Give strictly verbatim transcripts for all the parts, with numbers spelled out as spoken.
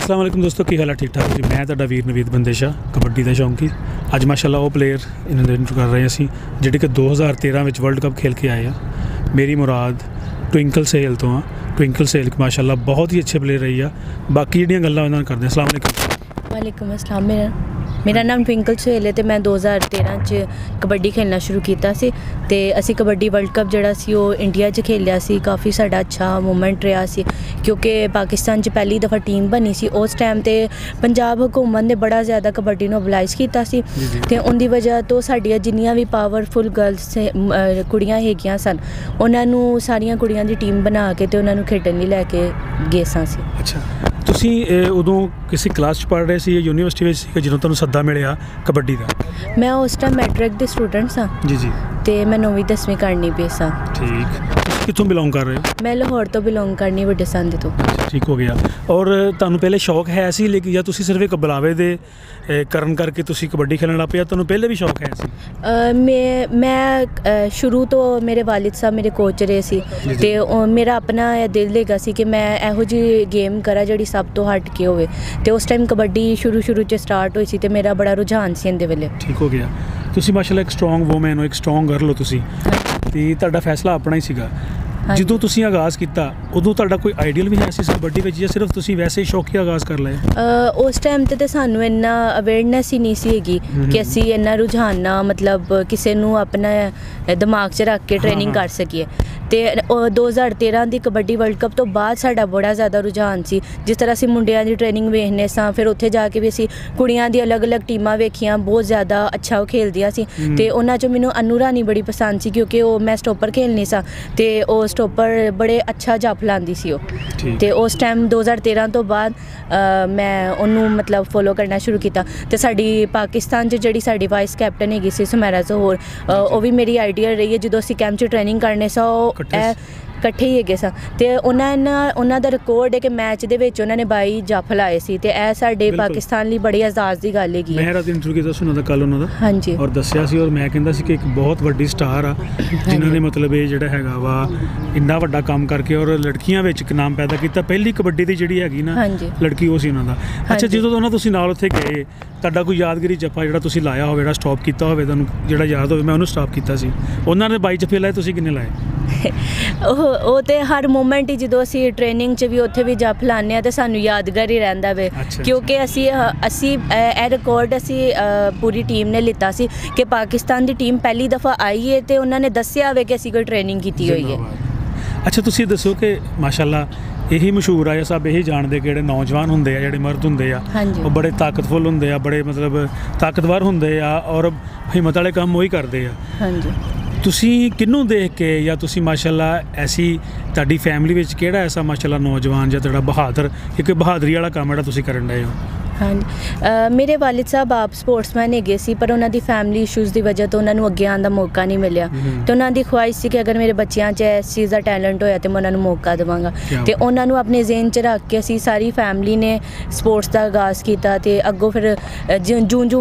अस्सलाम वालेकुम दोस्तों, की हाल है? ठीक ठाक जी। मैं तुहाडा वीर नवीद बंदेशा, कबड्डी का शौकी। अज माशाअल्लाह वो प्लेयर इन्हों दे इंटरव्यू कर रहे हैं असीं जिहड़े कि दो हज़ार तेरह में वर्ल्ड कप खेल के आए हैं। मेरी मुराद ट्विंकल सहेल तो हाँ। ट्विंकल सहेल माशाअल्लाह बहुत ही अच्छे प्लेयर रही है। बाकी जिहड़ियां गल्लां उन्हां नाल करदे हैं। अस्सलाम वालेकुम। वालेकुम अस्सलाम। मेरा मेरा नाम ट्विंकल सहेल है। तो मैं दो हज़ार तेरह च कबड्डी खेलना शुरू किया सी ते असी कबड्डी वर्ल्ड कप जिहड़ा सी वो इंडिया च खेलिया सी। काफ़ी साडा अच्छा मूवमेंट रहा सी क्योंकि पाकिस्तान च पहली दफ़ा टीम बनी सी। उस टाइम ते पंजाब हुकूमत ने बड़ा ज़्यादा कबड्डी नूं मोबिलाइज़ किया सी ते उनकी वजह तो साडियां जिन्नियां भी पावरफुल गर्ल्स कुड़ियां हैगियां सन उन्हां नूं सारियां कुड़ियां दी टीम बना के ते उन्हां नूं खेडण लई लैके गए सां सी। अच्छा, तुसीं उदों किसी क्लास पढ़ रहे सी यूनीवर्सिटी में सी ਜਦੋਂ ਤੁਹਾਨੂੰ ਸੱਦਾ ਮਿਲਿਆ ਕਬੱਡੀ ਦਾ? मैं उस टाइम मैट्रिक ਦੇ स्टूडेंट सां जी जी ਤੇ मैं नौवीं दसवीं करनी पई सां। ठीक, कित्थों बिलोंग कर रहे हो? मैं लाहौर तो बिलोंग करनी, ਵੱਡੇ ਸੰਦੇ ਤੋਂ। ठीक हो गया। और ਤੁਹਾਨੂੰ ਪਹਿਲੇ ਸ਼ੌਕ ਹੈ ਸੀ ਲੇਕਿन ਜਾਂ ਤੁਸੀਂ ਸਿਰਫ ਇੱਕ ਬੁਲਾਵੇ ਦੇ ਕਰਨ ਕਰਕੇ ਤੁਸੀਂ ਕਬੱਡੀ ਖੇਡਣ ਲੱਗ ਪਏ? ਤੁਹਾਨੂੰ ਪਹਿਲੇ ਵੀ ਸ਼ੌਕ ਹੈ ਸੀ? ਮੈਂ ਮੈਂ ਸ਼ੁਰੂ ਤੋਂ ਮੇਰੇ ਵਾਲਿਦ ਸਾਹਿਬ ਮੇਰੇ ਕੋਚ ਰਹੇ ਸੀ ਤੇ ਮੇਰਾ ਆਪਣਾ ਦਿਲ ਹੈਗਾ ਸੀ ਕਿ ਮੈਂ ਇਹੋ ਜਿਹੀ ਗੇਮ ਕਰਾਂ ਜਿਹੜੀ ਸਭ ਤੋਂ ਹਟ ਕੇ ਹੋਵੇ ਤੇ ਉਸ ਟਾਈਮ ਕਬੱਡੀ ਸ਼ੁਰੂ ਸ਼ੁਰੂ 'ਚ ਸਟਾਰਟ ਹੋਈ ਸੀ ਤੇ ਮੇਰਾ ਬੜਾ ਰੁਝਾਨ ਸੀ ਇਹਦੇ ਵੇਲੇ। ਠੀਕ ਹੋ ਗਿਆ। ਤੁਸੀਂ ਮਾਸ਼ਾਅੱਲਾ ਇੱਕ ਸਟਰੋਂਗ ਵੂਮਨ ਹੋ, ਇੱਕ ਸਟਰੋਂਗ ਗਰਲ ਹੋ ਤੁਸੀਂ ਤੇ ਤੁਹਾਡਾ ਫੈਸਲਾ ਆਪਣਾ ਹੀ ਸੀਗਾ। ਜਦੋਂ ਤੁਸੀਂ ਆਗਾਜ਼ ਕੀਤਾ ਉਦੋਂ ਤੁਹਾਡਾ ਕੋਈ ਆਈਡੀਅਲ ਵੀ ਹੈ ਸੀ ਕਬੱਡੀ ਵਿੱਚ ਜਾਂ ਸਿਰਫ ਤੁਸੀਂ ਵੈਸੇ ਹੀ ਸ਼ੌਕੀ ਆਗਾਜ਼ ਕਰ ਲਿਆ? ਉਸ ਟਾਈਮ ਤੇ ਤਾਂ ਸਾਨੂੰ ਇੰਨਾ ਅਵੇਅਰਨੈਸ ਹੀ ਨਹੀਂ ਸੀ ਹੈਗੀ ਕਿ ਅਸੀਂ ਇੰਨਾ ਰੁਝਾਨ ਨਾਲ ਮਤਲਬ ਕਿਸੇ ਨੂੰ ਆਪਣਾ ਦਿਮਾਗ 'ਚ ਰੱਖ ਕੇ ਟ੍ਰੇਨਿੰਗ ਕਰ ਸਕੀਏ। ਤੇ ਦੋ ਹਜ਼ਾਰ ਤੇਰ੍ਹਾਂ ਦੀ ਕਬੱਡੀ ਵਰਲਡ ਕੱਪ ਤੋਂ ਬਾਅਦ ਸਾਡਾ ਬੜਾ ਜ਼ਿਆਦਾ ਰੁਝਾਨ ਸੀ। ਜਿਸ ਤਰ੍ਹਾਂ ਅਸੀਂ ਮੁੰਡਿਆਂ ਦੀ ਟ੍ਰੇਨਿੰਗ ਵੇਖਦੇ ਸਾਂ ਫਿਰ ਉੱਥੇ ਜਾ ਕੇ ਵੀ ਅਸੀਂ ਕੁੜੀਆਂ ਦੀ ਅਲੱਗ-ਅਲੱਗ ਟੀਮਾਂ ਵੇਖੀਆਂ, ਬਹੁਤ ਜ਼ਿਆਦਾ ਅੱਛਾ ਉਹ ਖੇਲਦੀਆਂ ਸੀ ਤੇ ਉਹਨਾਂ 'ਚੋਂ ਮੈਨੂੰ ਅਨੂ ਰਾਣੀ ਬੜੀ ਪਸੰਦ ਸੀ ਕਿਉਂਕਿ ਉਹ ਮੈਂ ਸਟੋਪਰ ਖੇਲਣੀ ਸਾਂ ਤੇ ਉਹ ਸਟੋਪਰ ਬੜੇ ਅੱਛਾ ਜੰਪ ਲਾਉਂਦੀ ਸੀ ਉਹ। ਤੇ ਉਸ ਟਾਈਮ ਦੋ ਹਜ਼ਾਰ ਤੇਰ੍ਹਾਂ ਤੋਂ ਬਾਅਦ ਮੈਂ ਉਹਨੂੰ ਮਤਲਬ ਫੋਲੋ ਕਰਨਾ ਸ਼ੁਰੂ ਕੀਤਾ ਤੇ ਸਾਡੀ ਪਾਕਿਸਤਾਨ 'ਚ ਜਿਹੜੀ ਸਾਡੀ ਵਾਈਸ ਕੈਪਟਨ ਹੈਗੀ ਸੀ ਸੁਮੈਰਾ ਜ਼ਹੂਰ, ਉਹ ਵੀ ਮੇਰੀ ਆਈਡੀਆ ਰਹੀ ਹੈ। ਜਦੋਂ ਅਸੀਂ ਕੈਂਪ 'ਚ ਟ੍ਰੇਨਿੰਗ ਕਰਨੇ ਸਾਂ ਉਹ ਇਕੱਠੇ ਹੀ ਹੈਗੇ ਸਾਂ ਤੇ ਉਹਨਾਂ ਨਾਲ ਉਹਨਾਂ ਦਾ ਰਿਕਾਰਡ ਹੈ ਕਿ ਮੈਚ ਦੇ ਵਿੱਚ ਉਹਨਾਂ ਨੇ ਬਾਈ ਜੱਫ ਲਾਏ ਸੀ ਤੇ ਇਹ ਸਾਡੇ ਪਾਕਿਸਤਾਨ ਲਈ ਬੜੀ ਆਜ਼ਾਦ ਦੀ ਗੱਲ ਹੈਗੀ। ਮੈਂ ਰਾਤ ਇੰਟਰਵਿਊ ਕੀਤਾ ਸੁਣਾ ਦਾ ਕੱਲ ਉਹਨਾਂ ਦਾ, ਹਾਂਜੀ, ਔਰ ਦੱਸਿਆ ਸੀ ਔਰ ਮੈਂ ਕਹਿੰਦਾ ਸੀ ਕਿ ਇੱਕ ਬਹੁਤ ਵੱਡੀ ਸਟਾਰ ਆ ਜਿਨ੍ਹਾਂ ਨੇ ਮਤਲਬ ਇਹ ਜਿਹੜਾ ਹੈਗਾ ਵਾ ਇੰਨਾ ਵੱਡਾ ਕੰਮ ਕਰਕੇ ਔਰ ਲੜਕੀਆਂ ਵਿੱਚ ਇੱਕ ਨਾਮ ਪੈਦਾ ਕੀਤਾ। ਪਹਿਲੀ ਕਬੱਡੀ ਦੀ ਜਿਹੜੀ ਹੈਗੀ ਨਾ ਲੜਕੀ ਉਹ ਸੀ ਉਹਨਾਂ ਦਾ। ਅੱਛਾ, ਜਦੋਂ ਉਹਨਾਂ ਤੁਸੀਂ ਨਾਲ ਉੱਥੇ ਗਏ ਤੁਹਾਡਾ ਕੋਈ ਯਾਦਗਾਰੀ ਜੱਫਾ ਜਿਹੜਾ ਤੁਸੀਂ ਲਾਇਆ ਹੋਵੇ, ਜਿਹੜਾ ਸਟਾਪ ਕੀਤਾ ਹੋਵੇ ਤੁਹਾਨੂੰ ਜਿਹੜਾ ਯਾਦ ਹੋਵੇ? ਮੈਂ ਉਹਨੂੰ ਸਟਾਪ ਕੀਤਾ ਸੀ। ਉਹਨਾਂ ਨੇ ਬਾਈ ਜੱਫੇ ਲਾਏ, ਤੁਸੀਂ ਕਿੰਨੇ ਲਾਏ? ਉਹ ਉਹ ਤਾਂ ਹਰ ਮੂਮੈਂਟ ਹੀ ਜਦੋਂ ਅਸੀਂ ਟ੍ਰੇਨਿੰਗ 'ਚ ਵੀ ਉੱਥੇ ਵੀ ਜੱਫ ਲਾਉਂਦੇ ਹਾਂ ਤਾਂ ਸਾਨੂੰ ਯਾਦਗਾਰ ਹੀ ਰਹਿੰਦਾ ਵੇ ਕਿਉਂਕਿ ਅਸੀਂ ਅਸੀਂ ਇਹ ਰਿਕਾਰਡ ਅਸੀਂ ਪੂਰੀ ਟੀਮ ਨੇ ਲਿੱਤਾ ਸੀ ਕਿ ਪਾਕਿਸਤਾਨ ਦੀ ਟੀਮ ਪਹਿਲੀ ਦਫਾ ਆਈ ਹੈ ਤੇ ਉਹਨਾਂ ਨੇ ਦੱਸਿਆ ਹੋਵੇ ਕਿ ਅਸੀਂ ਕੋਈ ਟ੍ਰੇਨਿੰਗ ਕੀਤੀ ਹੋਈ ਹੈ। ਅੱਛਾ, ਤੁਸੀਂ ਦੱਸੋ ਕਿ ਮਾਸ਼ਾਅੱਲਾ ਇਹੀ ਮਸ਼ਹੂਰ ਆ ਜਾਂ ਸਭ ਇਹੀ ਜਾਣਦੇ ਕਿ ਜਿਹੜੇ ਨੌਜਵਾਨ ਹੁੰਦੇ ਆ, ਜਿਹੜੇ ਮਰਦ ਹੁੰਦੇ ਆ, ਉਹ ਬੜੇ ਤਾਕਤਫੁਲ ਹੁੰਦੇ ਆ, ਬੜੇ ਮਤਲਬ ਤਾਕਤਵਰ ਹੁੰਦੇ ਆ ਔਰ ਹਿੰਮਤ ਵਾਲੇ ਕੰਮ ਉਹੀ ਕਰਦੇ ਆ। ਹਾਂਜੀ, ਤੁਸੀਂ ਕਿਹਨੂੰ ਦੇਖ ਕੇ ਜਾਂ ਤੁਸੀਂ ਮਾਸ਼ਾਅੱਲਾ ਐਸੀ ਤੁਹਾਡੀ ਫੈਮਿਲੀ ਵਿੱਚ ਕਿਹੜਾ ਐਸਾ ਮਾਸ਼ਾਅੱਲਾ ਨੌਜਵਾਨ ਜਾਂ ਤੁਹਾਡਾ ਬਹਾਦਰ ਇੱਕ ਬਹਾਦਰੀ ਵਾਲਾ ਕੰਮ ਜਿਹੜਾ ਤੁਸੀਂ ਕਰਨ ਡਏ ਹੋ? ਹਾਂਜੀ, ਮੇਰੇ ਵਾਲਿਦ ਸਾਹਿਬ ਆਪ ਸਪੋਰਟਸਮੈਨ ਹੈਗੇ ਸੀ ਪਰ ਉਹਨਾਂ ਦੀ ਫੈਮਿਲੀ ਇਸ਼ੂਜ਼ ਦੀ ਵਜ੍ਹਾ ਤੋਂ ਉਹਨਾਂ ਨੂੰ ਅੱਗੇ ਆਉਣ ਦਾ ਮੌਕਾ ਨਹੀਂ ਮਿਲਿਆ ਤੇ ਉਹਨਾਂ ਦੀ ਖੁਆਇਸ਼ ਸੀ ਕਿ ਅਗਰ ਮੇਰੇ ਬੱਚਿਆਂ 'ਚ ਇਸ ਚੀਜ਼ ਦਾ ਟੈਲੈਂਟ ਹੋਇਆ ਤੇ ਮੈਂ ਉਹਨਾਂ ਨੂੰ ਮੌਕਾ ਦੇਵਾਂਗਾ ਤੇ ਉਹਨਾਂ ਨੂੰ ਆਪਣੇ ਜ਼ਿਹਨ 'ਚ ਰੱਖ ਕੇ ਅਸੀਂ ਸਾਰੀ ਫੈਮਿਲੀ ਨੇ ਸਪੋਰਟਸ ਦਾ ਆਗਾਜ਼ ਕੀਤਾ ਤੇ ਅੱਗੋਂ ਫਿਰ ਜੂੰ ਜੂੰ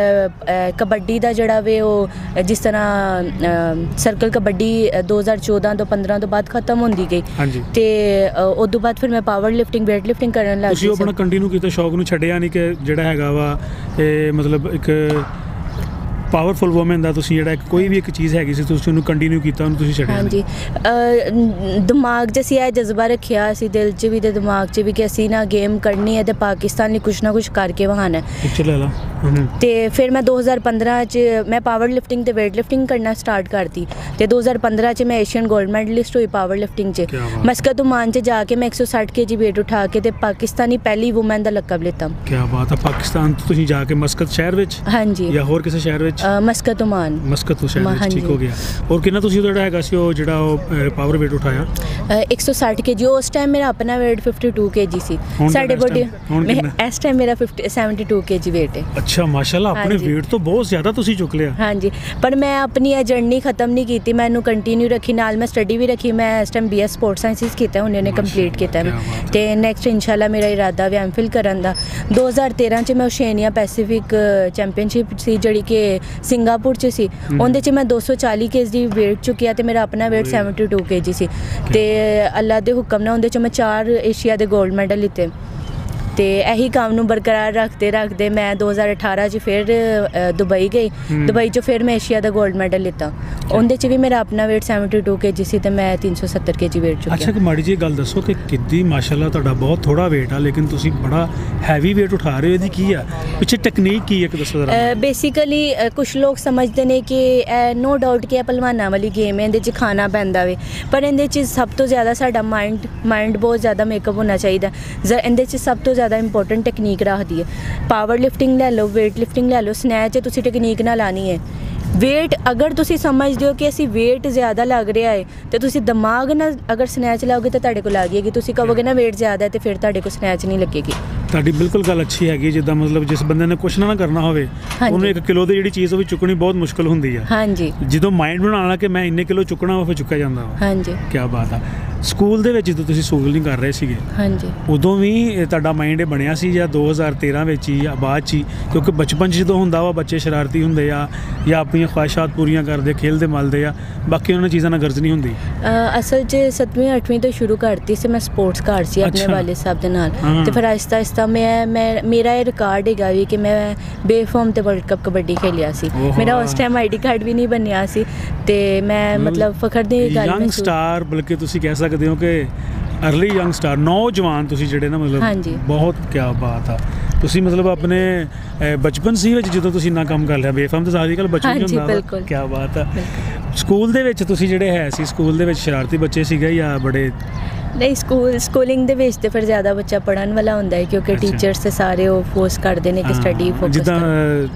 ਕਬੱਡੀ ਦਾ ਜਿਹੜਾ ਵੇ ਉਹ ਜਿਸ ਤਰ੍ਹਾਂ ਸਰਕਲ ਕਬੱਡੀ ਦੋ ਹਜ਼ਾਰ ਚੌਦਾਂ ਤੋਂ ਪੰਦਰਾਂ ਤੋਂ ਬਾਅਦ ਖਤਮ ਹੁੰਦੀ ਗਈ ਤੇ ਉਸ ਤੋਂ ਬਾਅਦ ਫਿਰ ਮੈਂ ਪਾਵਰ ਲਿਫਟਿੰਗ ਵੇਟ ਲਿਫਟਿੰਗ ਕਰਨ ਲੱਗ ਗਈ। ਤੁਸੀਂ ਆਪਣਾ ਕੰਟੀਨਿਊ ਕੀਤਾ, ਸ਼ੌਕ ਨੂੰ ਛੱਡਿਆ ਕਿ ਜਿਹੜਾ ਹੈਗਾ ਵਾ ਇਹ ਮਤਲਬ ਇੱਕ ਪਾਵਰਫੁਲ ਵੂਮਨ ਦਾ ਤੁਸੀਂ ਜਿਹੜਾ ਕੋਈ ਵੀ ਇੱਕ ਚੀਜ਼ ਹੈਗੀ ਸੀ ਤੁਸੀਂ ਉਹਨੂੰ ਕੰਟੀਨਿਊ ਕੀਤਾ, ਉਹਨੂੰ ਤੁਸੀਂ ਛੱਡਿਆ? ਹਾਂਜੀ, ਦਿਮਾਗ 'ਚ ਅਸੀਂ ਇਹ ਜਜ਼ਬਾ ਰੱਖਿਆ ਸੀ, ਦਿਲ 'ਚ ਵੀ ਤੇ ਦਿਮਾਗ 'ਚ ਵੀ ਕਿ ਅਸੀਂ ਨਾ ਗੇਮ ਕਰਨੀ ਹੈ ਤੇ ਪਾਕਿਸਤਾਨ ਲਈ ਕੁਛ ਨਾ ਕੁਛ ਕਰਕੇ ਵਹਾਣਾ ਹੈ। ਤੇ ਫਿਰ ਮੈਂ ਦੋ ਹਜ਼ਾਰ ਪੰਦਰਾਂ 'ਚ ਮੈਂ ਪਾਵਰ ਲਿਫਟਿੰਗ ਤੇ ਵੇਟ ਲਿਫਟਿੰਗ ਕਰਨਾ ਸਟਾਰਟ ਕਰਤੀ ਤੇ ਦੋ ਹਜ਼ਾਰ ਪੰਦਰਾਂ 'ਚ ਮੈਂ ਏਸ਼ੀਅਨ ਗੋਲਡ ਮੈਡਲਿਸਟ ਹੋਈ ਪਾਵਰ ਲਿਫਟਿੰਗ 'ਚ। ਮਸਕਤ ਉਮਾਨ 'ਚ ਜਾ ਕੇ ਮੈਂ ਇੱਕ ਸੌ ਸੱਠ ਕੇ ਜੀ ਵੇਟ ਉਠਾ ਕੇ ਤੇ ਪਾਕਿਸਤਾਨੀ ਪਹਿਲੀ ਵੂਮਨ ਦਾ ਲਕਬ ਲਿੱਤਾ। ਕੀ ਬਾਤ ਹੈ! ਪਾਕਿਸਤਾਨ ਤੋਂ ਤੁਸੀਂ ਜਾ ਕੇ ਮਸਕਤ ਸ਼ਹਿਰ ਵਿੱਚ? ਹਾਂਜੀ, ਜਾਂ ਹੋਰ ਕਿਸੇ ਸ਼ਹਿਰ ਵਿੱਚ? ਮਸਕਤ ਉਮਾਨ। ਮਸਕਤ ਤੋਂ ਸ਼ਹਿਰ ਵਿੱਚ, ਠੀਕ ਹੋ ਗਿਆ। ਔਰ ਕਿੰਨਾ ਤੁਸੀਂ ਜਿਹੜਾ ਹੈਗਾ ਸੀ ਉਹ ਜਿਹੜਾ ਉਹ ਪਾਵਰ ਵੇਟ ਉਠਾਇਆ? ਇੱਕ ਸੌ ਸੱਠ ਕੇ ਜੀ। ਉਸ ਟਾਈਮ ਮੇਰਾ ਆਪਣਾ ਵੇਟ ਫਿਫਟੀ ਟੂ ਕੇ ਜੀ ਸੀ। ਸਾਡੇ ਬੋਡੀ ਇਸ ਟਾਈਮ ਮੇਰਾ ਫਿਫਟੀ ਸੈਵਨਟੀ ਟੂ ਕੇ ਜੀ ਵੇਟ ਹੈ। ਅੱਛਾ, ਮਾਸ਼ਾਅੱਲਾ, ਆਪਣੇ ਵੇਟ ਤੋਂ ਬਹੁਤ ਜ਼ਿਆਦਾ ਤੁਸੀਂ ਚੁੱਕ ਲਿਆ। ਹਾਂਜੀ, ਪਰ ਮੈਂ ਆਪਣੀ ਇਹ ਜਰਨੀ ਖਤਮ ਨਹੀਂ ਕੀਤੀ, ਮੈਂ ਇਹਨੂੰ ਕੰਟੀਨਿਊ ਰੱਖੀ, ਨਾਲ ਮੈਂ ਸਟੱਡੀ ਵੀ ਰੱਖੀ। ਮੈਂ ਇਸ time B S sports sciences ਕੀਤਾ, ਹੁਣ ਇਹਨੇ ਕੰਪਲੀਟ ਕੀਤਾ ਮੈਂ ਤੇ ਨੈਕਸਟ ਇਨਸ਼ਾਅੱਲਾ ਮੇਰਾ ਇਰਾਦਾ ਵੀ ਐਮ ਫਿਲ ਕਰਨ ਦਾ। ਦੋ ਹਜ਼ਾਰ ਤੇਰ੍ਹਾਂ 'ਚ ਮੈਂ ਓਸ਼ੇਨੀਆ ਪੈਸੀਫਿਕ ਚੈਂਪੀਅਨਸ਼ਿਪ ਸੀ ਜਿਹੜੀ ਕਿ ਸਿੰਗਾਪੁਰ 'ਚ ਸੀ, ਉਹਦੇ 'ਚ ਮੈਂ ਦੋ ਸੌ ਚਾਲੀ ਕੇ ਜੀ ਵੇਟ ਚੁੱਕਿਆ ਤੇ ਮੇਰਾ ਆਪਣਾ ਵੇਟ ਸੈਵਨਟੀ ਟੂ ਕੇ ਜੀ ਸੀ ਤੇ ਅੱਲਾ ਦੇ ਹੁਕਮ ਨਾਲ ਉਹਦੇ 'ਚ ਮੈਂ ਚਾਰ ਏਸ਼ੀਆ ਦੇ ਗੋਲਡ ਮੈਡਲ ਲਿੱਤੇ। ਤੇ ਇਹੀ ਕੰਮ ਨੂੰ ਬਰਕਰਾਰ ਰੱਖਦੇ ਰੱਖਦੇ ਮੈਂ ਦੋ ਹਜ਼ਾਰ ਅਠਾਰਾਂ 'ਚ ਫਿਰ ਅ, ਦੁਬਈ ਗਈ। ਦੁਬਈ 'ਚੋਂ ਫਿਰ ਮੈਂ ਏਸ਼ੀਆ ਦਾ 골ਡ ਮੈਡਲ ਲਿੱਤਾ। ਉਹਦੇ 'ਚ ਵੀ ਮੇਰਾ ਆਪਣਾ weight ਬਹੱਤਰ ਕੇਜੀ ਸੀ ਤੇ ਮੈਂ ਤਿੰਨ ਸੌ ਸੱਤਰ ਕੇਜੀ weight ਚੁੱਕਿਆ। ਅੱਛਾ, ਕਿ ਮਾੜੀ ਜੀ ਗੱਲ ਦੱਸੋ ਕਿ ਕਿੱਦੀ ਮਾਸ਼ਾਅੱਲਾ ਤੁਹਾਡਾ ਬਹੁਤ ਥੋੜਾ weight ਆ ਲੇਕਿਨ ਤੁਸੀਂ ਬੜਾ ਹੈਵੀ weight ਉਠਾ ਰਹੇ ਹੋ, ਇਹਦੀ ਕੀ ਆ ਪਿੱਛੇ ਟੈਕਨੀਕ ਕੀ ਹੈ, ਕਿ ਦੱਸੋ ਜ਼ਰਾ। ਬੇਸਿਕਲੀ ਕੁਝ ਲੋਕ ਸਮਝਦੇ ਨੇ ਕਿ ਨੋ ਡਾਊਟ ਕਿ ਇਹ ਪਹਿਲਵਾਨਾਂ ਵਾਲੀ ਗੇਮ ਹੈ, ਇਹਦੇ 'ਚ ਖਾਣਾ ਪੈਂਦਾ ਵੇ, ਪਰ ਇਹਦੇ 'ਚ ਸਭ ਤੋਂ ਜ਼ਿਆਦਾ ਸਾਡਾ ਮਾਈਂਡ ਮਾਈਂਡ ਬਹੁਤ ਜ਼ਿਆਦਾ ਮੇਕਅਪ ਹੋਣਾ ਚਾਹੀਦਾ। ਜ ਇਹਦੇ 'ਚ ਸਭ ਤੋਂ ਜ਼ਿਆਦਾ ਇੰਪੋਰਟੈਂਟ ਟੈਕਨੀਕ ਰੱਖਦੀ ਹੈ। ਪਾਵਰ ਲਿਫਟਿੰਗ ਲੈ ਲਓ, weight ਲਿਫਟਿੰਗ ਲੈ ਲਓ, ਸਨੈਚ ਤੁਸੀਂ ਟੈਕਨੀਕ ਨਾਲ ਲਾਣੀ ਹੈ। ਵੇਟ ਅਗਰ ਤੁਸੀਂ ਸਮਝਦੇ ਹੋ ਕਿ ਅਸੀਂ ਵੇਟ ਜ਼ਿਆਦਾ ਲੱਗ ਰਿਹਾ ਹੈ ਤੇ ਤੁਸੀਂ ਦਿਮਾਗ ਨਾਲ ਅਗਰ ਸਨੈਚ ਲਾਓਗੇ ਤਾਂ ਤੁਹਾਡੇ ਕੋਲ ਆ ਜਾਏਗੀ। ਤੁਸੀਂ ਕਹੋਗੇ ਨਾ ਵੇਟ ਜ਼ਿਆਦਾ ਹੈ ਤੇ ਫਿਰ ਤੁਹਾਡੇ ਕੋਲ ਸਨੈਚ ਨਹੀਂ ਲੱਗੇਗੀ। ਤੁਹਾਡੀ ਬਿਲਕੁਲ ਗੱਲ ਅੱਛੀ ਹੈਗੀ। ਜਿੱਦਾਂ ਮਤਲਬ ਜਿਸ ਬੰਦੇ ਨੇ ਕੁਛ ਨਾ ਨਾ ਕਰਨਾ ਹੋਵੇ ਉਹਨੂੰ ਇੱਕ ਕਿਲੋ ਦੀ ਜਿਹੜੀ ਚੀਜ਼ ਉਹ ਵੀ ਚੁੱਕਣੀ ਬਹੁਤ ਮੁਸ਼ਕਲ ਹੁੰਦੀ ਆ। ਹਾਂਜੀ, ਜਦੋਂ ਮਾਈਂਡ ਬਣਾਉਣਾ ਕਿ ਮੈਂ ਇੰਨੇ ਕਿਲੋ ਚੁੱਕਣਾ ਉਹ ਫਿਰ ਚੁੱਕਿਆ ਜਾਂਦਾ ਵਾ। ਹਾਂਜੀ, ਕੀ ਬਾਤ ਆ। ਸਕੂਲ ਦੇ ਵਿੱਚ ਜਦੋਂ ਤੁਸੀਂ ਸਕੂਲਿੰਗ ਕਰ ਰਹੇ ਸੀਗੇ, ਹਾਂਜੀ, ਉਦੋਂ ਵੀ ਇਹ ਤੁਹਾਡਾ ਮਾਈਂਡ ਇਹ ਬਣਿਆ ਸੀ ਜਾਂ ਦੋ ਹਜ਼ਾਰ ਤੇਰਾਂ ਵਿੱਚ ਹੀ ਜਾਂ ਬਾਅਦ 'ਚ ਹੀ? ਕਿਉਂਕਿ ਬਚਪਨ 'ਚ ਜਦੋਂ ਹੁੰਦਾ ਵਾ ਬੱਚੇ ਸ਼ਰਾਰਤੀ ਹੁੰਦੇ ਆ ਜਾਂ ਆਪਣੀਆਂ ਖੁਆਇਸ਼ਾਤ ਪੂਰੀਆਂ ਕਰਦੇ, ਖੇਲਦੇ ਮਲਦੇ ਆ, ਬਾਕੀ ਉਹਨਾਂ ਚੀਜ਼ਾਂ ਨਾਲ ਗਰਜ ਨਹੀਂ ਹੁੰਦੀ। ਅਸਲ 'ਚ ਸੱਤਵੀਂ ਅੱਠਵੀਂ ਤੋਂ ਸ਼ੁਰੂ ਕਰਤੀ ਸੀ ਮੈਂ ਸਪੋਰਟਸ ਘਰ ਸੀ ਆਪਣੇ ਵਾਲੇ ਸਾਹਿਬ ਦੇ ਨਾਲ, ਤੇ ਫਿਰ ਆਹਿਸਤਾ ਆਹਿਸਤਾ ਮੈਂ ਮੈਂ ਮੇਰਾ ਇਹ ਰਿਕਾਰਡ ਹੈਗਾ ਵੀ ਕਿ ਮੈਂ ਬੇਫਾਰਮ ਤੇ ਵਰਲਡ ਕੱਪ ਕਬੱਡੀ ਖੇਲਿਆ ਸੀ। ਮੇਰਾ ਉਸ ਟਾਈਮ ਆਈਡੀ ਕਾਰਡ ਵੀ ਨਹੀਂ ਬਣਿਆ ਸੀ ਤੇ ਮੈਂ ਮਤਲਬ ਫਖਰ ਦੀ ਗੱਲ ਯੰਗ ਸਟਾਰ, ਬਲਕਿ ਤੁਸੀਂ ਕਹਿ ਸਕਦੇ ਹੋ ਕਿ ਅਰਲੀ ਯੰਗ ਸਟਾਰ, ਨੌਜਵਾਨ ਤੁਸੀਂ ਜਿਹੜੇ ਨਾ ਮਤਲਬ ਬਹੁਤ ਕੀ ਬਾਤ ਆ। ਤੁਸੀਂ ਮਤਲਬ ਆਪਣੇ ਬਚਪਨ ਸੀ ਵਿੱਚ ਜਦੋਂ ਤੁਸੀਂ ਇੰਨਾ ਕੰਮ ਕਰ ਲਿਆ, ਬੇਫਾਰਮ ਤਾਂ ਸਾਰੀ ਗੱਲ ਬਚਪਨ 'ਚ ਹੁੰਦਾ। ਕੀ ਬਾਤ ਆ। ਸਕੂਲ ਦੇ ਵਿੱਚ ਤੁਸੀਂ ਜਿਹੜੇ ਹੈ ਸੀ, ਸਕੂਲ ਦੇ ਵਿੱਚ ਸ਼ਰਾਰਤੀ ਬੱਚੇ ਸੀਗੇ ਜਾਂ ਬੜੇ? ਨਹੀਂ, ਸਕੂਲ ਸਕੂਲਿੰਗ ਦੇ ਵਿੱਚ ਤੇ ਫਿਰ ਜ਼ਿਆਦਾ ਬੱਚਾ ਪੜ੍ਹਨ ਵਾਲਾ ਹੁੰਦਾ ਹੈ ਕਿਉਂਕਿ ਟੀਚਰਸ ਤੇ ਸਾਰੇ ਉਹ ਫੋਰਸ ਕਰਦੇ ਨੇ ਕਿ ਸਟੱਡੀ ਫੋਕਸ ਕਰੋ।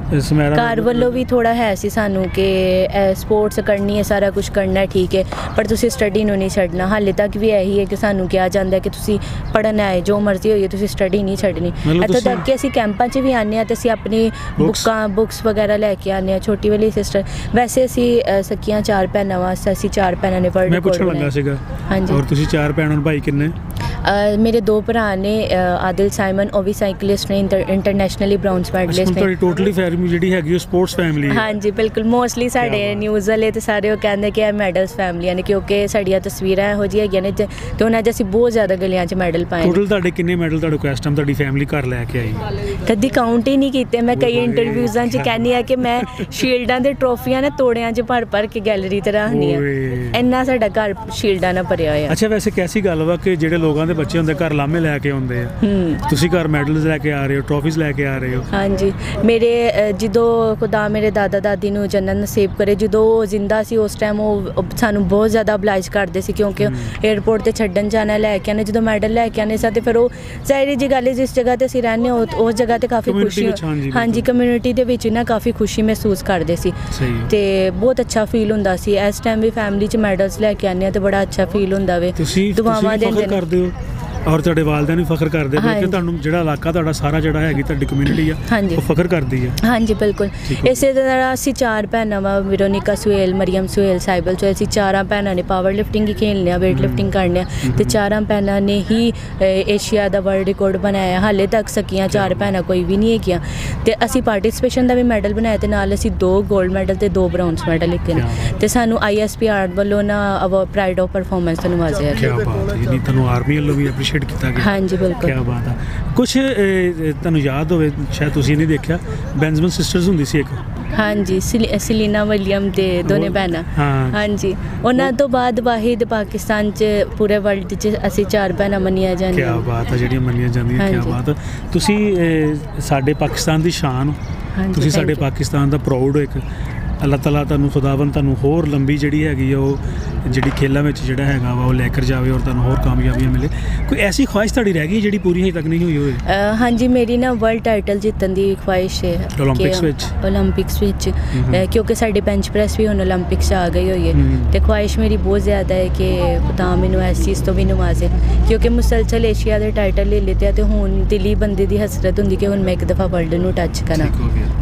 ਘਰ ਵੱਲੋਂ ਵੀ ਥੋੜਾ ਹੈ ਸੀ ਸਾਨੂੰ ਕਿ ਸਪੋਰਟਸ ਕਰਨੀ ਹੈ, ਸਾਰਾ ਕੁਝ ਕਰਨਾ ਠੀਕ ਹੈ, ਪਰ ਤੁਸੀਂ ਸਟੱਡੀ ਨੂੰ ਨਹੀਂ ਛੱਡਣਾ। ਹਾਲੇ ਤੱਕ ਵੀ ਇਹੀ ਹੈ ਕਿ ਸਾਨੂੰ ਕਿਹਾ ਜਾਂਦਾ ਕਿ ਤੁਸੀਂ ਪੜ੍ਹਨ ਆਏ, ਜੋ ਮਰਜ਼ੀ ਹੋਈਏ ਤੁਸੀਂ ਸਟੱਡੀ ਨਹੀਂ ਛੱਡਣੀ। ਇੱਥੋਂ ਤੱਕ ਕਿ ਅਸੀਂ ਕੈਂਪਾਂ 'ਚ ਵੀ ਆਉਂਦੇ ਹਾਂ ਤੇ ਅਸੀਂ ਆਪਣੀ ਬੁੱਕਾਂ ਬੁੱਕਸ ਵਗੈਰਾ ਲੈ ਕੇ ਆਉਂਦੇ ਹਾਂ। ਛੋਟੀ ਵਾਲੀ ਸਿਸਟਰ, ਵੈਸੇ ਅਸੀਂ ਸਕੀਆਂ ਚਾਰ ਭੈਣਾਂ ਵਾਸਤੇ ਅਸੀਂ ਚਾਰ ਭੈਣਾਂ ਨੇ ਵਰਲਡ ਰਿਕਾਰਡ ਬਣਾਇਆ ਸੀਗਾ। ਹਾਂਜੀ, ਔਰ ਤੁਸੀਂ ਚਾਰ ਭੈਣਾਂ ਨੂੰ ਭਾਈ ਕਿੰਨੇ? ਮੇਰੇ ਦੋ ਭਰਾ ਨੇ, ਆਦਿਲ ਸਾਈਮਨ, ਉਹ ਵੀ ਸਾਈਕਲਿਸਟ ਨੇ, ਇੰਟਰਨੈਸ਼ਨਲੀ ਬ੍ਰਾਊਨਜ਼ ਮੈਡਲਿਸਟ ਨੇ। ਟੋਟਲੀ ਫੈਮਿਲੀ ਜਿਹੜੀ ਹੈਗੀ ਉਹ ਸਪੋਰਟਸ ਫੈਮਿਲੀ ਹੈ। ਹਾਂਜੀ, ਬਿਲਕੁਲ। ਮੋਸਟਲੀ ਸਾਡੇ ਨਿਊਜ਼ ਵਾਲੇ ਤੇ ਸਾਰੇ ਉਹ ਕਹਿੰਦੇ ਕਿ ਇਹ ਮੈਡਲਸ ਫੈਮਲੀਆਂ ਨੇ ਕਿਉਂਕਿ ਸਾਡੀਆਂ ਤਸਵੀਰਾਂ ਇਹੋ ਜਿਹੀਆਂ ਹੈਗੀਆਂ ਨੇ ਤੇ ਉਹਨਾਂ 'ਚ ਅਸੀਂ ਬਹੁਤ ਜ਼ਿਆਦਾ ਗਲੀਆਂ 'ਚ ਮੈਡਲ ਪਾਏ। ਟੋਟਲ ਤੁਹਾਡੇ ਕਿੰਨੇ ਮੈਡਲ ਤੁਹਾਡੇ ਕੋਲ ਇਸ ਟਾਈਮ ਤੁਹਾਡੀ ਫੈਮਿਲੀ ਘਰ ਲੈ ਕੇ ਆਈ? ਕਦੀ ਕਾਊਂਟ ਹੀ ਨਹੀਂ ਕੀਤੇ। ਮੈਂ ਕਈ ਇੰਟਰਵਿਊਜ਼ਾਂ 'ਚ ਕਹਿੰਦੀ ਆ ਕਿ ਮੈਂ ਸ਼ੀਲਡਾਂ ਦੇ ਟਰੋਫੀਆਂ ਨੇ ਤੋੜਿਆਂ 'ਚ ਭਰ ਭਰ ਕੇ ਗੈਲਰੀ ਤੇ ਰੱਖਦੀ ਆ। ਇੰਨਾ ਸਾਡਾ ਘਰ ਸ਼ੀਲਡਾਂ ਨਾਲ ਭਰਿਆ ਹੋਇਆ। ਅੱਛਾ, ਵੈਸੇ ਕੈਸੀ ਗੱਲ ਵਾ ਕਿ ਜਿਹੜੇ ਲੋਕਾਂ ਦੇ ਬੱਚੇ ਹੁੰਦੇ ਘਰ ਲਾਮੇ ਲੈ ਕੇ ਆਉਂਦੇ ਆ, ਤੁਸੀਂ ਘਰ ਮੈਡਲਸ ਲੈ ਕੇ ਆ ਰਹੇ ਹੋ, ਟਰੋਫੀਜ਼ ਲੈ ਕੇ ਆ ਰਹੇ ਹੋ। ਹਾਂਜੀ, ਮੇਰੇ ਜਦੋਂ ਖੁਦਾ ਮੇਰੇ ਦਾਦਾ ਦਾਦੀ ਨੂੰ ਜੰਨਤ ਨਸੀਬ ਕਰੇ, ਜਦੋਂ ਉਹ ਜ਼ਿੰਦਾ ਸੀ ਉਸ ਟਾਈਮ ਉਹ ਸਾਨੂੰ ਬਹੁਤ ਜ਼ਿਆਦਾ ਅਬਲਾਈਜ਼ ਕਰਦੇ ਸੀ ਕਿਉਂਕਿ ਏਅਰਪੋਰਟ 'ਤੇ ਛੱਡਣ ਜਾਣਾ, ਲੈ ਕੇ ਆਉਣੇ, ਜਦੋਂ ਮੈਡਲ ਲੈ ਕੇ ਆਉਣੇ ਸਾਂ ਤੇ ਫਿਰ ਉਹ ਜ਼ਾਹਿਰ ਜਿਹੀ ਗੱਲ ਹੈ ਜਿਸ ਜਗ੍ਹਾ 'ਤੇ ਅਸੀਂ ਰਹਿੰਦੇ ਉਸ ਜਗ੍ਹਾ 'ਤੇ ਕਾਫੀ ਖੁਸ਼ੀ, ਹਾਂਜੀ, ਕਮਿਊਨਿਟੀ ਦੇ ਵਿੱਚ ਨਾ ਕਾਫੀ ਖੁਸ਼ੀ ਮਹਿਸੂਸ ਕਰਦੇ ਸੀ ਤੇ ਬਹੁਤ ਅੱਛਾ ਫੀਲ ਹੁੰਦਾ ਸੀ। ਇਸ ਟਾਈਮ ਵੀ ਫੈਮਿਲੀ 'ਚ ਮੈਡਲਸ ਲੈ ਕੇ ਆਉਂਦੇ ਹਾਂ ਤੇ ਬੜਾ ਅੱਛਾ ਫੀਲ ਹੁੰਦਾ ਵੇ। ਦੁਆਵਾਂ ਦਿੰਦੇ ਨੇ ਔਰ ਤੁਹਾਡੇ ਵਾਲਿਦੈਨ ਵੀ ਫਖਰ ਕਰਦੇ ਨੇ ਕਿ ਤੁਹਾਨੂੰ ਜਿਹੜਾ ਇਲਾਕਾ ਤੁਹਾਡਾ ਸਾਰਾ ਜਿਹੜਾ ਹੈਗੀ ਤੁਹਾਡੀ ਕਮਿਊਨਿਟੀ ਆ ਉਹ ਫਖਰ ਕਰਦੀ ਹੈ। ਹਾਂਜੀ, ਬਿਲਕੁਲ। ਇਸੇ ਤਰ੍ਹਾਂ ਅਸੀਂ ਚਾਰ ਭੈਣਾਂ ਵਾ, ਵਿਰੋਨਿਕਾ ਸੁਹੇਲ, ਮਰੀਮ ਸੁਹੇਲ, ਸਾਈਬਲ ਸੁਹੇਲ। ਅਸੀਂ ਚਾਰਾਂ ਭੈਣਾਂ ਨੇ ਪਾਵਰ ਲਿਫਟਿੰਗ ਹੀ ਖੇਡਦੇ ਹਾਂ, ਵੇਟ ਲਿਫਟਿੰਗ ਕਰਨੇ ਆ ਤੇ ਚਾਰਾਂ ਭੈਣਾਂ ਨੇ ਹੀ ਏਸ਼ੀਆ ਦਾ ਵਰਲਡ ਰਿਕਾਰਡ ਬਣਾਇਆ। ਹਾਲੇ ਤੱਕ ਸਕੀਆਂ ਚਾਰ ਭੈਣਾਂ ਕੋਈ ਵੀ ਨਹੀਂ ਹੈਗੀਆਂ ਤੇ ਅਸੀਂ ਪਾਰਟਿਸਪੇਸ਼ਨ ਦਾ ਵੀ ਮੈਡਲ ਬਣਾਇਆ ਤੇ ਨਾਲ ਅਸੀਂ ਦੋ ਗੋਲਡ ਮੈਡਲ ਤੇ ਦੋ ਬ੍ਰੌਂਜ਼ ਮੈਡਲ ਲਿੱਤੇ ਨੇ ਤੇ ਸਾਨੂੰ ਆਈ ਐਸ ਪੀ ਆਰ ਵੱਲੋਂ ਨਾ ਪ੍ਰਾਈਡ ਆਫ ਪਰਫਾਰਮੈਂਸ ਤੋਂ ਨਵਾਜ਼ਿਆ ਗਿਆ। ਕੀ ਬਾਤ ਹੈ, ਨਹੀਂ ਤੁਹਾਨੂੰ ਆਰਮੀ ਵੱਲੋਂ ਵੀ ਐਪਰੀਸ਼ੀਏਟ ਕੀਤਾ ਗਿਆ। ਹਾਂਜੀ, ਬਿਲਕੁਲ। ਕੀ ਬਾਤ ਆ। ਕੁਛ ਤੁਹਾਨੂੰ ਯਾਦ ਹੋਵੇ, ਸ਼ਾਇਦ ਤੁਸੀਂ ਨਹੀਂ ਦੇਖਿਆ, ਬੈਂਜਮਨ ਸਿਸਟਰਸ ਹੁੰਦੀ ਸੀ ਇੱਕ। ਹਾਂਜੀ, ਸਲੀਨਾ ਵਿਲੀਅਮ ਤੇ ਦੋਨੇ ਭੈਣਾਂ। ਹਾਂਜੀ, ਉਹਨਾਂ ਤੋਂ ਬਾਅਦ ਵਾਹਿਦ ਪਾਕਿਸਤਾਨ 'ਚ ਪੂਰੇ ਵਰਲਡ 'ਚ ਅਸੀਂ ਚਾਰ ਭੈਣਾਂ ਮੰਨੀਆਂ ਜਾਂਦੀਆਂ। ਕੀ ਬਾਤ ਆ, ਜਿਹੜੀਆਂ ਮੰਨੀਆਂ ਜਾਂਦੀਆਂ। ਕੀ ਬਾਤ। ਤੁਸੀਂ ਸਾਡੇ ਪਾਕਿਸਤਾਨ ਦੀ ਸ਼ਾਨ, ਤੁਸੀਂ ਸਾਡੇ ਪਾਕਿਸਤਾਨ ਦਾ ਪ੍ਰਾਊਡ ਹੋ। ਇੱਕ ਅੱਲਾਹ ਤਾਲਾ ਤੁਹਾਨੂੰ ਖੁਦਾਵੰਦ ਤੁਹਾਨੂੰ ਹੋਰ ਲੰਬੀ ਜਿਹੜੀ ਹੈਗੀ ਆ ਉਹ ਜਿਹੜੀ ਖੇਲਾਂ ਵਿੱਚ ਜਿਹੜਾ ਹੈਗਾ ਵਾ ਉਹ ਲੈ ਕਰ ਜਾਵੇ ਔਰ ਤੁਹਾਨੂੰ ਹੋਰ ਕਾਮਯਾਬੀਆਂ ਮਿਲੇ। ਕੋਈ ਐਸੀ ਖੁਆਇਸ਼ ਤੁਹਾਡੀ ਰਹਿ ਗਈ ਜਿਹੜੀ ਪੂਰੀ ਹਜੇ ਤੱਕ ਨਹੀਂ ਹੋਈ ਹੋਵੇ? ਹਾਂਜੀ, ਮੇਰੀ ਨਾ ਵਰਲਡ ਟਾਈਟਲ ਜਿੱਤਣ ਦੀ ਖੁਆਇਸ਼ ਹੈ ਓਲੰਪਿਕਸ ਵਿੱਚ। ਓਲੰਪਿਕਸ ਵਿੱਚ ਕਿਉਂਕਿ ਸਾਡੀ ਬੈਂਚ ਪ੍ਰੈਸ ਵੀ ਹੁਣ ਓਲੰਪਿਕਸ 'ਚ ਆ ਗਈ ਹੋਈ ਹੈ ਤੇ ਖੁਆਇਸ਼ ਮੇਰੀ ਬਹੁਤ ਜ਼ਿਆਦਾ ਹੈ ਕਿ ਖੁਦਾ ਮੈਨੂੰ ਇਸ ਚੀਜ਼ ਤੋਂ ਵੀ ਨਵਾਜ਼ੇ ਕਿਉਂਕਿ ਮੁਸਲਸਲ ਏਸ਼ੀਆ ਦੇ ਟਾਈਟਲ ਲੈ ਲਿੱਤੇ ਤੇ ਹੁਣ ਦਿਲੀ ਬੰਦੇ ਦੀ ਹਸਰਤ ਹੁੰਦੀ ਕਿ ਹੁਣ ਮੈਂ ਇੱਕ ਦਫਾ ਵਰਲਡ ਨੂੰ ਟੱਚ ਕਰਾਂ।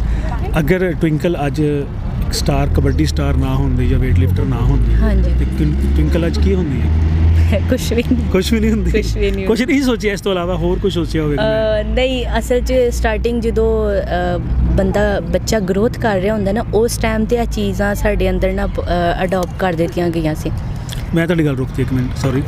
ਅਗਰ ਟਵਿੰਕਲ ਅੱਜ ਸਟਾਰ ਕਬੱਡੀ ਸਟਾਰ ਨਾ ਹੁੰਦੀ ਜਾਂ ਵੇਟ ਲਿਫਟਰ ਨਾ ਹੁੰਦੀ, ਹਾਂਜੀ, ਤੇ ਟਵਿੰਕਲ ਅੱਜ ਕੀ ਹੁੰਦੀ ਹੈ? ਕੁਛ ਵੀ ਨਹੀਂ। ਕੁਛ ਵੀ ਨਹੀਂ ਹੁੰਦੀ। ਕੁਛ ਵੀ ਨਹੀਂ। ਕੁਛ ਨਹੀਂ ਸੋਚਿਆ ਇਸ ਤੋਂ ਇਲਾਵਾ ਹੋਰ ਕੁਝ ਸੋਚਿਆ ਹੋਵੇ? ਨਹੀਂ, ਅਸਲ 'ਚ ਸਟਾਰਟਿੰਗ ਜਦੋਂ ਬੰਦਾ ਬੱਚਾ ਗਰੋਥ ਕਰ ਰਿਹਾ ਹੁੰਦਾ ਨਾ ਉਸ ਟਾਈਮ 'ਤੇ ਇਹ ਚੀਜ਼ਾਂ ਸਾਡੇ ਅੰਦਰ ਨਾ ਅਡੋਪਟ ਕਰ ਦਿੱਤੀਆਂ ਗਈਆਂ ਸੀ। ਮੈਂ ਤੁਹਾਡੀ ਗੱਲ ਰੁਕਤੀ ਇੱਕ ਮਿੰਟ, ਸੌਰੀ।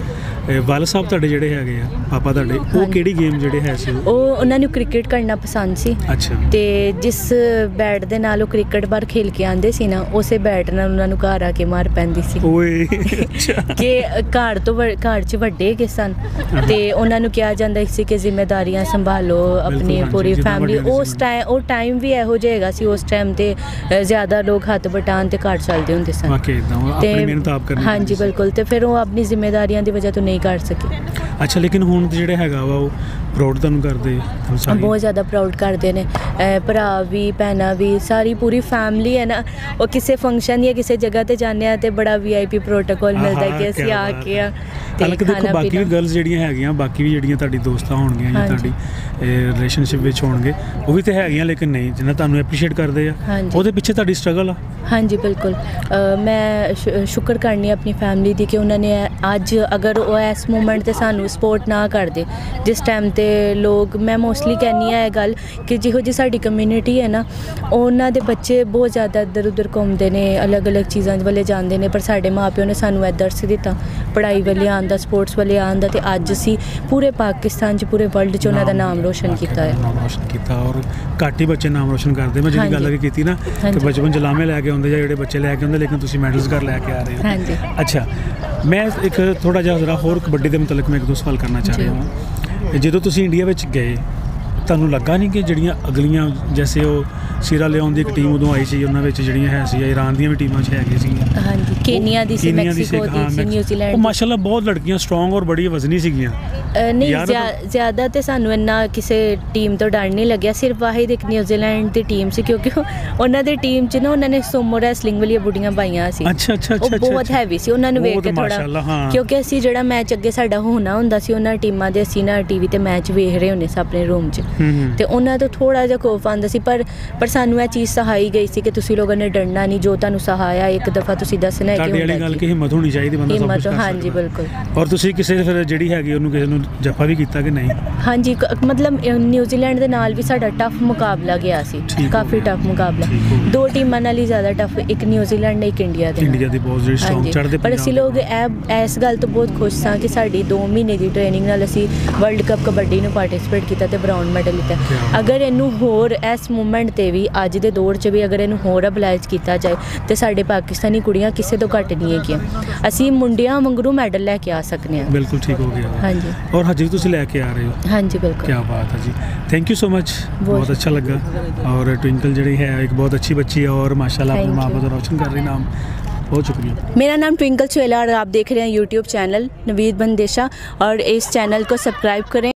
ਵਾਲ ਸਾਹਿਬ ਤੁਹਾਡੇ ਜਿਹੜੇ ਹੈਗੇ ਆ ਪਾਪਾ ਤੁਹਾਡੇ, ਉਹ ਕਿਹੜੀ ਗੇਮ ਜਿਹੜੇ ਹੈ ਸੀ? ਉਹ ਉਹਨਾਂ ਨੂੰ ਕ੍ਰਿਕਟ ਕਰਨਾ ਪਸੰਦ ਸੀ। ਅੱਛਾ। ਤੇ ਜਿਸ ਬੈਟ ਦੇ ਨਾਲ ਉਹ ਕ੍ਰਿਕਟ ਬਾਰ ਖੇਲ ਕੇ ਆਉਂਦੇ ਸੀ ਨਾ, ਉਸੇ ਬੈਟ ਨਾਲ ਉਹਨਾਂ ਨੂੰ ਘਰ ਆ ਕੇ ਮਾਰ ਪੈਂਦੀ ਸੀ। ਓਏ ਅੱਛਾ। ਕਿ ਘਰ ਤੋਂ ਵ- ਘਰ 'ਚ ਵੱਡੇ ਹੈਗੇ ਸਨ ਤੇ ਉਹਨਾਂ ਨੂੰ ਕਿਹਾ ਜਾਂਦਾ ਸੀ ਕਿ ਜ਼ਿੰਮੇਵਾਰੀਆਂ ਸੰਭਾਲੋ ਆਪਣੀ ਹਾਂਜੀ, ਪੂਰੀ ਜਿੱਦਾਂ ਫੈਮਿਲੀ। ਵੱਡਿਆਂ ਦੀ ਉਸ ਟਾਈਮ ਉਹ ਟਾਈਮ ਵੀ ਇਹੋ ਜਿਹਾ ਹੈਗਾ ਸੀ, ਉਸ ਟਾਈਮ ਤੇ ਅ, ਜ਼ਿਆਦਾ ਲੋਕ ਹੱਥ ਬਟਾਉਣ ਤੇ ਘਰ ਚੱਲਦੇ ਹੁੰਦੇ ਸਨ। ਵਾਕਈ ਇਦਾਂ ਆਪਣੀ ਮਿਹਨਤ ਆਪ ਕਰਨੀ। ਹਾਂਜੀ ਬਿਲਕੁਲ। ਤੇ ਫਿਰ ਉਹ ਆਪਣੀ ਜ਼ਿੰਮੇਵਾਰੀਆਂ ਦੀ ਵਜ੍ਹਾ ਤੋਂ ਨਹੀਂ ਕਰ ਸਕੇ। ਅੱਛਾ, ਲੇਕਿਨ ਹੁਣ ਜਿਹੜਾ ਹੈਗਾ ਵਾ ਉਹ ਪ੍ਰਾਊਡ ਤੁਹਾਨੂੰ ਕਰਦੇ ਤੁਹਾਨੂੰ ਸਾਰੇ? ਬਹੁਤ ਜ਼ਿਆਦਾ ਪ੍ਰਾਊਡ ਕਰਦੇ ਨੇ, ਅਹ ਭਰਾ ਵੀ ਭੈਣਾਂ ਵੀ, ਸਾਰੀ ਪੂਰੀ ਫੈਮਿਲੀ ਹੈ ਨਾ। ਉਹ ਕਿਸੇ ਫੰਕਸ਼ਨ ਜਾਂ ਕਿਸੇ ਜਗ੍ਹਾ ਤੇ ਜਾਂਦੇ ਆ ਤੇ ਬੜਾ ਵੀ ਆਈ ਪੀ ਪ੍ਰੋਟੋਕੋਲ ਮਿਲਦਾ ਆਹਾ, ਕਿ ਅਸੀਂ ਕਿਆ ਆ ਬਾਤ ਕੇ ਆ ਤੇ ਦੇਖੋ ਬਾਕੀ ਵੀ ਗਰਲਸ ਜਿਹੜੀਆਂ ਹੈਗੀਆਂ, ਬਾਕੀ ਵੀ ਜਿਹੜੀਆਂ ਤੁਹਾਡੀ ਦੋਸਤਾਂ ਹੋਣਗੀਆਂ ਜਾਂ ਤੁਹਾਡੀ ਰਿਲੇਸ਼ਨਸ਼ਿਪ ਵਿੱਚ ਹੋਣਗੇ, ਉਹ ਵੀ ਤੇ ਹੈਗੀਆਂ, ਲੇਕਿਨ ਨਹੀਂ ਜਿੰਨਾ ਤੁਹਾਨੂੰ ਐਪਰੀਸ਼ੀਏਟ ਕਰਦੇ ਆ ਉਹਦੇ ਪਿੱਛੇ ਤੁਹਾਡੀ ਸਟਰਗਲ ਆ। ਹਾਂਜੀ ਬਿਲਕੁਲ। ਅ, ਮੈਂ ਸ਼ੁ- ਸ਼ੁਕਰ ਕਰਨੀ ਆਪਣੀ ਫੈਮਿਲੀ ਦੀ ਕਿ ਉਹਨਾਂ ਨੇ ਅੱਜ ਅਗਰ ਉਹ ਇਸ ਮੂਮੈਂਟ ਤੇ ਸਾਨੂੰ ਸਪੋਰਟ ਨਾ ਕਰਦੇ, ਜਿਸ ਟਾਈਮ ਤੇ ਲੋਕ, ਮੈਂ ਮੋਸਟਲੀ ਕਹਿੰਦੀ ਹਾਂ ਇਹ ਗੱਲ ਕਿ ਜਿਹੋ ਜਿਹੀ ਸਾਡੀ ਕਮਿਊਨਿਟੀ ਹੈ ਨਾ, ਉਹਨਾਂ ਦੇ ਬੱਚੇ ਬਹੁਤ ਜ਼ਿਆਦਾ ਇੱਧਰ ਉੱਧਰ ਘੁੰਮਦੇ ਨੇ, ਅਲੱਗ-ਅਲੱਗ ਚੀਜ਼ਾਂ ਵੱਲੇ ਜਾਂਦੇ ਨੇ, ਪਰ ਸਾਡੇ ਮਾਂ ਪਿਓ ਨੇ ਸਾਨੂੰ ਇਹ ਦਰਸ ਦਿੱਤਾ ਪੜ੍ਹਾਈ ਵੱਲੇ ਆਉਣ ਦਾ, ਸਪੋਰਟਸ ਵੱਲੇ ਆਉਣ ਦਾ, ਤੇ ਅੱਜ ਅਸੀਂ ਪੂਰੇ ਪਾਕਿਸਤਾਨ 'ਚ, ਪੂਰੇ ਵਰਲਡ 'ਚ ਉਹਨਾਂ ਦਾ ਨਾਮ ਰੋਸ਼ਨ ਕੀਤਾ ਹੈ। ਨਾਮ ਰੋਸ਼ਨ ਕੀਤਾ, ਔਰ ਘੱਟ ਹੀ ਬੱਚੇ ਨਾਮ ਰੋਸ਼ਨ ਕਰਦੇ। ਮੈਂ ਜਿਹੜੀ ਗੱਲ ਅਗੇ ਕੀਤੀ ਨਾ ਕਿ ਬਚਪਨ 'ਚ ਲਾਮੇ ਲੈ ਕੇ ਆਉਂਦੇ ਜਾਂ ਜਿਹੜੇ ਬੱਚੇ ਲੈ ਕੇ ਆਉਂਦੇ, ਲੇਕਿਨ ਤੁਸੀਂ ਮੈਡਲਸ ਘਰ ਲੈ ਕੇ ਆ ਰਹੇ ਹੋ। ਹਾਂਜੀ। ਅੱਛਾ, ਮੈਂ ਇੱਕ ਥੋੜ੍ਹਾ ਜਿਹਾ ਜ਼ਰਾ ਹੋਰ ਕਬੱਡੀ ਦੇ ਮੁਤਲਕ ਮੈਂ ਇੱਕ ਦੋ ਸਵਾਲ ਕਰਨਾ ਚਾਹ ਰਿਹਾ ਹਾਂ। ਜਦੋਂ ਤੁਸੀਂ ਇੰਡੀਆ ਵਿੱਚ ਗਏ, ਤੁਹਾਨੂੰ ਲੱਗਾ ਨਹੀਂ ਕਿ ਜਿਹੜੀਆਂ ਅਗਲੀਆਂ, ਜੈਸੇ ਉਹ ਸੀਰਾ ਲਿਓਨ ਦੀ ਇੱਕ ਟੀਮ ਉਦੋਂ ਆਈ ਸੀ, ਉਹਨਾਂ ਵਿੱਚ ਜਿਹੜੀਆਂ ਹੈ ਸੀ ਇਰਾਨ ਦੀਆਂ ਵੀ ਟੀਮਾਂ 'ਚ ਹੈਗੀਆਂ ਸੀਗੀਆਂ। ਹਾਂਜੀ, ਕੀਨੀਆ ਦੀ ਸੀ, ਮੈਕਸੀਕੋ ਦੀ ਸੀ, ਨਿਊਜ਼ੀਲੈਂਡ। ਉਹ ਮਾਸ਼ਾਅੱਲਾ ਬਹੁਤ ਲੜਕੀਆਂ ਸਟਰੋਂਗ ਔਰ ਬੜੀ ਵਜ਼ਨੀ ਸੀਗੀਆਂ। ਨਹੀਂ, ਜ਼ਿਆਦਾ ਤੇ ਸਾਨੂੰ ਇੰਨਾ ਕਿਸੇ ਟੀਮ ਤੋਂ ਡਰ ਨਹੀਂ ਲੱਗਿਆ, ਸਿਰਫ ਵਾਹਿਦ ਇੱਕ ਨਿਊਜ਼ੀਲੈਂਡ ਦੀ ਟੀਮ ਸੀ, ਕਿਉਂਕਿ ਉਹਨਾਂ ਦੀ ਟੀਮ 'ਚ ਨਾ ਉਹਨਾਂ ਨੇ ਸੋਮੋ ਰੈਸਲਿੰਗ ਵਾਲੀਆਂ ਬੁੱਢੀਆਂ ਪਾਈਆਂ ਸੀ। ਅੱਛਾ ਅੱਛਾ ਅੱਛਾ। ਉਹ ਬਹੁਤ ਹੈਵੀ ਸੀ, ਉਹਨਾਂ ਨੂੰ ਵੇਖ ਕੇ ਥੋੜਾ, ਕਿਉਂਕਿ ਅਸੀਂ ਜਿਹੜਾ ਮੈਚ ਅੱਗੇ ਸਾਡਾ ਹੋਣਾ ਹੁੰਦਾ ਸੀ ਉਹਨਾਂ ਟੀਮਾਂ ਦੇ, ਅਸੀਂ ਨਾ ਟੀਵੀ ਤੇ ਮੈਚ ਵੇਖ ਰਹੇ ਹੁੰਦੇ ਸੀ ਆਪਣੇ ਰੂਮ 'ਚ, ਤੇ ਉਹਨਾਂ ਤੋਂ ਥੋੜਾ ਜਿਹਾ ਖੌਫ ਆਉਂਦਾ ਸੀ। ਪਰ ਪਰ ਸਾਨੂੰ ਇਹ ਚੀਜ਼ ਸਹਾਈ ਗਈ ਸੀ ਕਿ ਤੁਸੀਂ ਲੋਕਾਂ ਨੇ ਡਰਨਾ ਨਹੀਂ, ਜੋ ਤੁਹਾਨੂੰ ਸਹਾਇਆ ਇੱਕ ਦਫਾ ਤੁਸੀਂ ਦੱਸਣਾ ਹੈ ਕਿ ਤੁਹਾਡੀ ਵਾਲੀ ਗੱਲ ਕਿ ਹਿੰਮਤ ਹੋਣੀ ਚਾਹੀਦੀ, ਬੰਦਾ ਸਭ ਕੁਝ ਕਰ ਸਕਦਾ। ਹਾਂਜੀ ਬਿਲਕੁਲ। ਔਰ ਤੁਸੀਂ ਕਿਸੇ ਫਿਰ ਜਿਹੜੀ ਹੈਗੀ ਉਹਨੂੰ ਕਿਸੇ ਨੂੰ ਜੱਫਾ ਵੀ ਕੀਤਾ ਕਿ ਨਹੀਂ? ਹਾਂਜੀ, ਮਤਲਬ ਨਿਊਜ਼ੀਲੈਂਡ ਦੇ ਨਾਲ ਵੀ ਸਾਡਾ ਟਫ ਮੁਕਾਬਲਾ ਗਿਆ ਸੀ, ਕਾਫੀ ਟਫ ਮੁਕਾਬਲਾ, ਦੋ ਟੀਮਾਂ ਨਾਲ ਹੀ ਜ਼ਿਆਦਾ ਟਫ, ਇੱਕ ਨਿਊਜ਼ੀਲੈਂਡ ਨੇ ਇੱਕ ਇੰਡੀਆ ਦੇ। ਇੰਡੀਆ ਦੀ ਬਹੁਤ ਜਿਹੜੀ ਸਟਰੋਂਗ ਚੜ੍ਹਦੇ ਪਰ ਅਸੀਂ ਲੋਕ ਇਹ ਇਸ ਗੱਲ ਤੋਂ ਬਹੁਤ ਖੁਸ਼ ਸਾਂ ਕਿ ਸਾਡੀ ਦੋ ਮਹੀਨੇ ਦੀ ਟ੍ਰੇਨਿੰਗ ਨਾਲ ਅਸੀਂ ਵਰਲਡ ਕੱਪ ਕਬੱਡੀ ਨੂੰ ਪਾਰਟਿਸਿਪੇਟ ਕੀਤਾ ਤੇ ਬ੍ਰਾਊਨ ਮੈਡਲ ਲਿੱਤਾ। ਅਗਰ ਇਹਨੂੰ ਹੋਰ ਇਸ ਮੂਮੈਂਟ ਤੇ ਵੀ, ਅੱਜ ਦੇ ਦੌਰ 'ਚ ਵੀ ਅਗਰ ਇਹਨੂੰ ਹੋਰ ਅਬਲਾਈਜ਼ ਕੀਤਾ ਜਾਏ ਤੇ ਸਾਡੇ ਪਾਕਿਸਤਾਨੀ ਕੁੜੀਆਂ ਕਿਸੇ ਤੋਂ ਘੱਟ ਨਹੀਂ ਹੈਗੀਆਂ, ਅਸੀਂ ਮੁੰਡਿਆਂ ਵਾਂਗਰੂ ਮੈਡਲ ਲੈ ਕੇ ਆ ਸਕਦੇ ਹਾਂ। ਬਿਲਕੁਲ ਠੀਕ ਹੋ ਗਿਆ। ਹਾਂਜੀ, ਔਰ ਹਜੇ ਵੀ ਤੁਸੀਂ ਲੈ ਕੇ ਆ ਰਹੇ ਹੋ। ਹਾਂਜੀ ਬਿਲकुल। क्या बात है जी, थैंक यू सो मच, बहुत अच्छा लगा। और ट्विंकल जी है एक बहुत अच्छी बच्ची है और माशाल्लाह अपने माँ बाप को रोशन कर रही, नाम बहुत शुक्रिया। मेरा नाम ट्विंकल चुएला और आप देख रहे हैं यूट्यूब चैनल नवीद बंदेशा, और इस चैनल को सब्सक्राइब करें।